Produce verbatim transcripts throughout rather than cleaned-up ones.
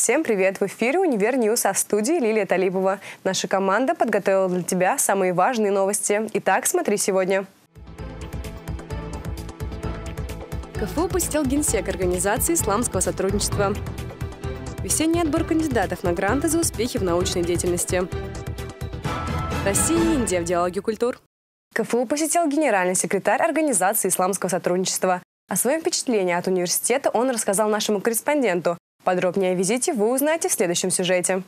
Всем привет! В эфире «Универ Ньюс», а в студии Лилия Талипова. Наша команда подготовила для тебя самые важные новости. Итак, смотри сегодня. КФУ посетил Генсек Организации исламского сотрудничества. Весенний отбор кандидатов на гранты за успехи в научной деятельности. Россия и Индия в диалоге культур. КФУ посетил генеральный секретарь Организации исламского сотрудничества. О своем впечатлении от университета он рассказал нашему корреспонденту. Подробнее о визите вы узнаете в следующем сюжете.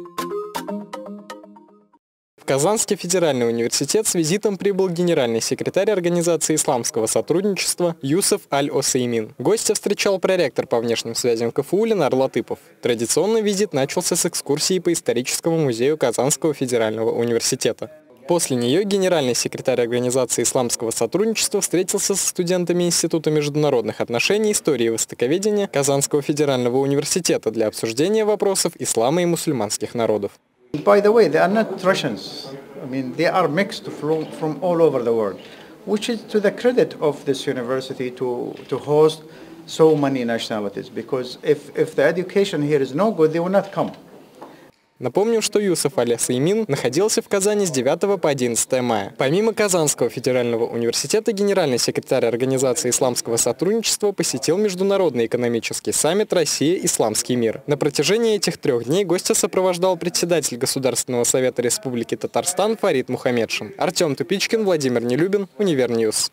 В Казанский федеральный университет с визитом прибыл генеральный секретарь Организации исламского сотрудничества Юсеф Аль-Осеймин. Гостя встречал проректор по внешним связям КФУ Ленар Латыпов. Традиционный визит начался с экскурсии по историческому музею Казанского федерального университета. После нее генеральный секретарь Организации исламского сотрудничества встретился со студентами Института международных отношений, истории и востоковедения Казанского федерального университета для обсуждения вопросов ислама и мусульманских народов. By the way, they are not Russians. I mean, they are mixed from, from all over the world, which is to the credit of this university to, to host so many nationalities. Because if, if the education here is no good, they will not come. Напомню, что Юсеф Аль-Осеймин находился в Казани с девятого по одиннадцатое мая. Помимо Казанского федерального университета, генеральный секретарь Организации исламского сотрудничества посетил Международный экономический саммит «Россия. Исламский мир». На протяжении этих трех дней гостя сопровождал председатель Государственного совета Республики Татарстан Фарид Мухамедшин. Артем Тупичкин, Владимир Нелюбин, Универ Ньюс.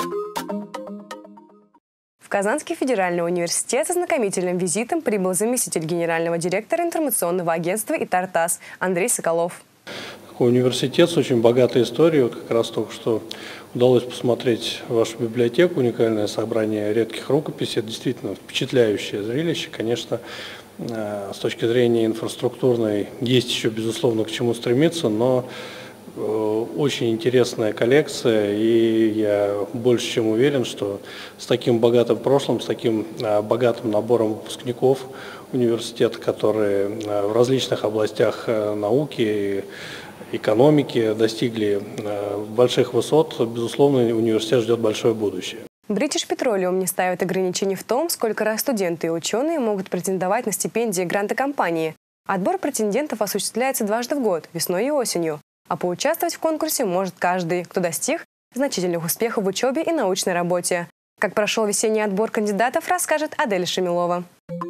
В Казанский федеральный университет с ознакомительным визитом прибыл заместитель генерального директора информационного агентства «ИТАР-ТАСС» Андрей Соколов. Университет с очень богатой историей. Вот как раз только что удалось посмотреть вашу библиотеку, уникальное собрание редких рукописей. Это действительно впечатляющее зрелище. Конечно, с точки зрения инфраструктурной есть еще, безусловно, к чему стремиться, но очень интересная коллекция, и я больше чем уверен, что с таким богатым прошлым, с таким богатым набором выпускников университета, которые в различных областях науки и экономики достигли больших высот, безусловно, университет ждет большое будущее. British Petroleum не ставит ограничений в том, сколько раз студенты и ученые могут претендовать на стипендии и гранты компании. Отбор претендентов осуществляется дважды в год, весной и осенью. А поучаствовать в конкурсе может каждый, кто достиг значительных успехов в учебе и научной работе. Как прошел весенний отбор кандидатов, расскажет Адель Шамилова.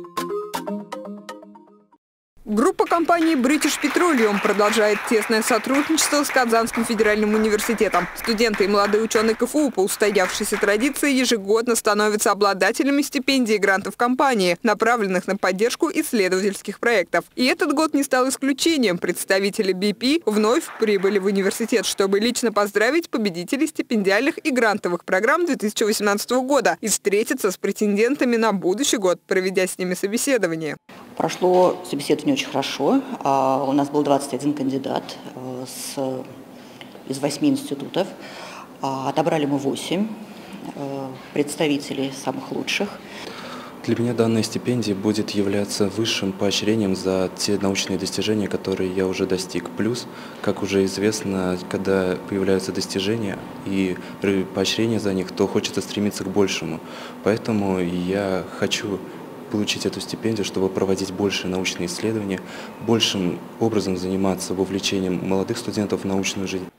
Группа компании British Petroleum продолжает тесное сотрудничество с Казанским федеральным университетом. Студенты и молодые ученые КФУ по устоявшейся традиции ежегодно становятся обладателями стипендий и грантов компании, направленных на поддержку исследовательских проектов. И этот год не стал исключением. Представители би пи вновь прибыли в университет, чтобы лично поздравить победителей стипендиальных и грантовых программ две тысячи восемнадцатого года и встретиться с претендентами на будущий год, проведя с ними собеседование. Прошло собеседование очень хорошо. У нас был двадцать один кандидат с, из восьми институтов. Отобрали мы восемь представителей самых лучших. Для меня данная стипендия будет являться высшим поощрением за те научные достижения, которые я уже достиг. Плюс, как уже известно, когда появляются достижения и поощрение за них, то хочется стремиться к большему. Поэтому я хочу получить эту стипендию, чтобы проводить больше научные исследования, большим образом заниматься вовлечением молодых студентов в научную жизнь.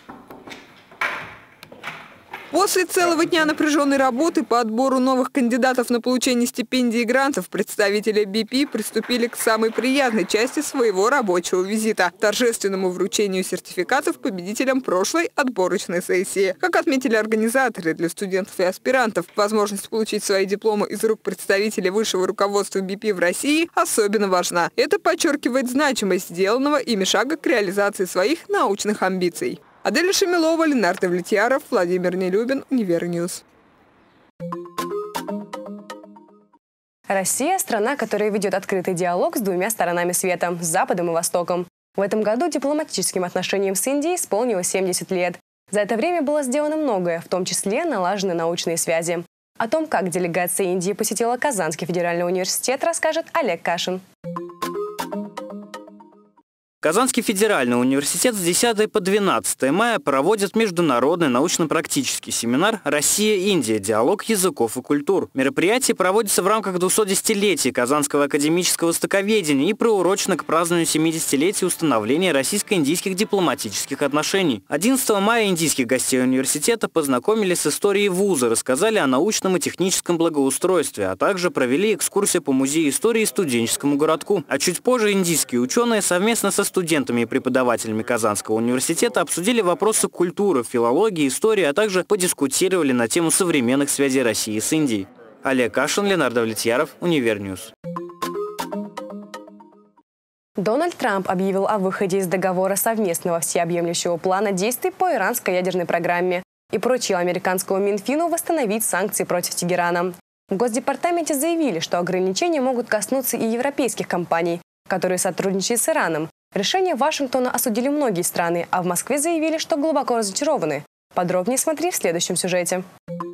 После целого дня напряженной работы по отбору новых кандидатов на получение стипендий и грантов представители би пи приступили к самой приятной части своего рабочего визита – торжественному вручению сертификатов победителям прошлой отборочной сессии. Как отметили организаторы, для студентов и аспирантов возможность получить свои дипломы из рук представителей высшего руководства би пи в России особенно важна. Это подчеркивает значимость сделанного ими шага к реализации своих научных амбиций. Адель Шамилова, Ленар Давлетьяров, Владимир Нелюбин, Универ Ньюс. Россия – страна, которая ведет открытый диалог с двумя сторонами света – с Западом и Востоком. В этом году дипломатическим отношениям с Индией исполнилось семьдесят лет. За это время было сделано многое, в том числе налажены научные связи. О том, как делегация Индии посетила Казанский федеральный университет, расскажет Олег Кашин. Казанский федеральный университет с десятого по двенадцатое мая проводит международный научно-практический семинар «Россия-Индия. Диалог языков и культур». Мероприятие проводится в рамках двухсотдесятилетия Казанского академического востоковедения и приурочено к празднованию семидесятилетия установления российско-индийских дипломатических отношений. одиннадцатого мая индийских гостей университета познакомили с историей вуза, рассказали о научном и техническом благоустройстве, а также провели экскурсию по музею истории и студенческому городку. А чуть позже индийские ученые совместно со студентами и преподавателями Казанского университета обсудили вопросы культуры, филологии, истории, а также подискутировали на тему современных связей России с Индией. Олег Кашин, Ленардо Влетьяров, Универньюз. Дональд Трамп объявил о выходе из договора совместного всеобъемлющего плана действий по иранской ядерной программе и поручил американскому Минфину восстановить санкции против Тегерана. В Госдепартаменте заявили, что ограничения могут коснуться и европейских компаний, которые сотрудничают с Ираном. Решение Вашингтона осудили многие страны, а в Москве заявили, что глубоко разочарованы. Подробнее смотри в следующем сюжете.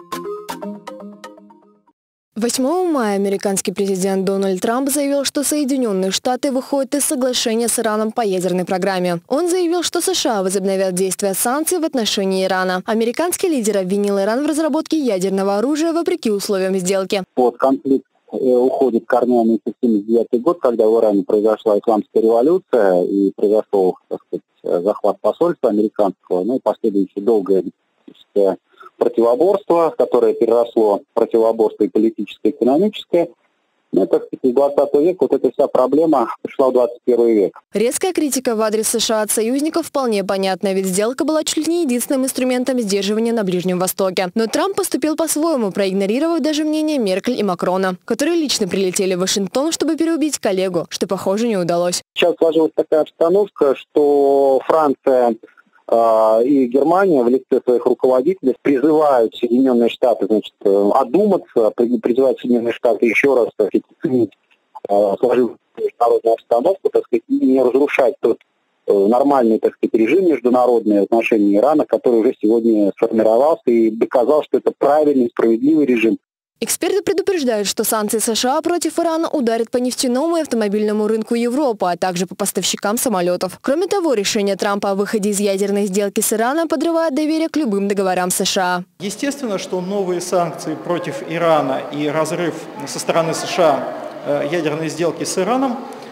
восьмого мая американский президент Дональд Трамп заявил, что Соединенные Штаты выходят из соглашения с Ираном по ядерной программе. Он заявил, что США возобновят действия санкций в отношении Ирана. Американский лидер обвинил Иран в разработке ядерного оружия вопреки условиям сделки. Под конфликт уходит корнями в семьдесят девятый год, когда в Иране произошла исламская революция и произошел, так сказать, захват посольства американского, ну и последующее долгое политическое противоборство, которое переросло в противоборство и политическое, и экономическое. Ну, так сказать, из двадцатого века вот эта вся проблема пришла в двадцать первый век. Резкая критика в адрес США от союзников вполне понятна, ведь сделка была чуть ли не единственным инструментом сдерживания на Ближнем Востоке. Но Трамп поступил по-своему, проигнорировав даже мнение Меркель и Макрона, которые лично прилетели в Вашингтон, чтобы переубедить коллегу, что, похоже, не удалось. Сейчас сложилась такая обстановка, что Франция и Германия в лице своих руководителей призывают Соединенные Штаты, значит, одуматься, призывают Соединенные Штаты еще раз оценить сложившуюся международную обстановку, так сказать, и не разрушать тот нормальный, так сказать, режим международный в отношении Ирана, который уже сегодня сформировался и доказал, что это правильный, справедливый режим. Эксперты предупреждают, что санкции США против Ирана ударят по нефтяному и автомобильному рынку Европы, а также по поставщикам самолетов. Кроме того, решение Трампа о выходе из ядерной сделки с Ираном подрывает доверие к любым договорам США. Естественно, что новые санкции против Ирана и разрыв со стороны США ядерной сделки с Ираном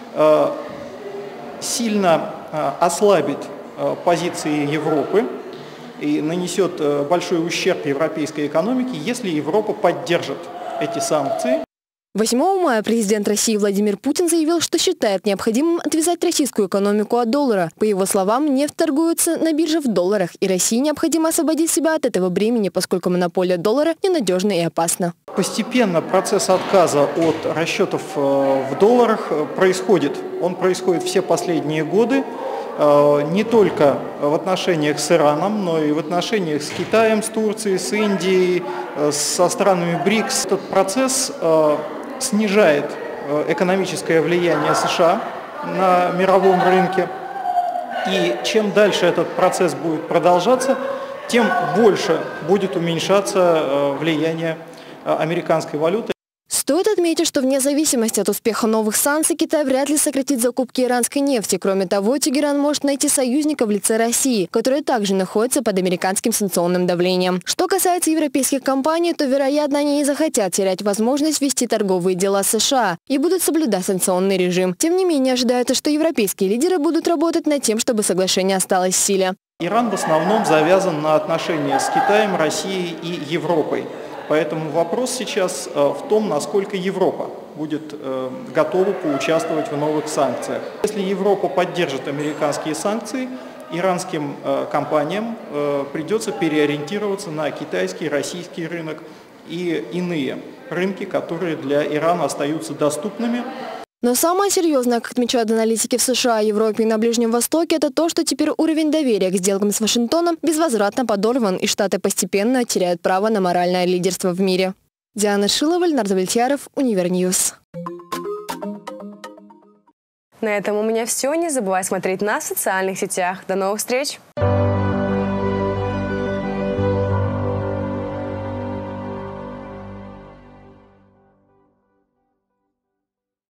сильно ослабит позиции Европы и нанесет большой ущерб европейской экономике, если Европа поддержит эти санкции. восьмого мая президент России Владимир Путин заявил, что считает необходимым отвязать российскую экономику от доллара. По его словам, нефть торгуется на бирже в долларах, и России необходимо освободить себя от этого бремени, поскольку монополия доллара ненадежна и опасна. Постепенно процесс отказа от расчетов в долларах происходит. Он происходит все последние годы. Не только в отношениях с Ираном, но и в отношениях с Китаем, с Турцией, с Индией, со странами БРИКС. Этот процесс снижает экономическое влияние США на мировом рынке. И чем дальше этот процесс будет продолжаться, тем больше будет уменьшаться влияние американской валюты. Стоит отметить, что вне зависимости от успеха новых санкций Китай вряд ли сократит закупки иранской нефти. Кроме того, Тегеран может найти союзника в лице России, которая также находится под американским санкционным давлением. Что касается европейских компаний, то, вероятно, они не захотят терять возможность вести торговые дела с США и будут соблюдать санкционный режим. Тем не менее, ожидается, что европейские лидеры будут работать над тем, чтобы соглашение осталось в силе. Иран в основном завязан на отношения с Китаем, Россией и Европой. Поэтому вопрос сейчас в том, насколько Европа будет готова поучаствовать в новых санкциях. Если Европа поддержит американские санкции, иранским компаниям придется переориентироваться на китайский, российский рынок и иные рынки, которые для Ирана остаются доступными. Но самое серьезное, как отмечают аналитики в США, Европе и на Ближнем Востоке, это то, что теперь уровень доверия к сделкам с Вашингтоном безвозвратно подорван, и Штаты постепенно теряют право на моральное лидерство в мире. Диана Шилова, Ленардо Влетьяров, Универньюз. На этом у меня все. Не забывай смотреть нас в социальных сетях. До новых встреч!